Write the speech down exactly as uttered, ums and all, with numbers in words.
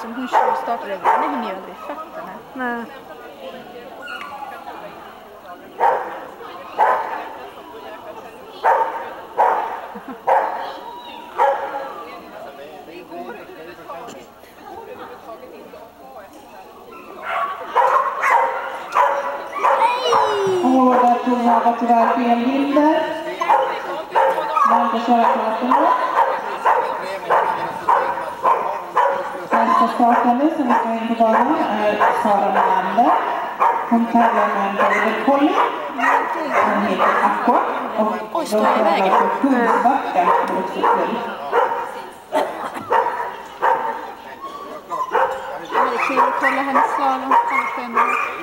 som hon startade över. Det hinner jag aldrig fatta henne. Nej. Och där tog något tyvärr felbilder. Man får köra kartorna. Nästa startande som vi ska in på banan är Sara Melander. Hon tävlar med en border collie. Hon heter Aqua. Och Oj, står jag i vägen? på Kungsbacka. Det är kul att kolla hennes slalom.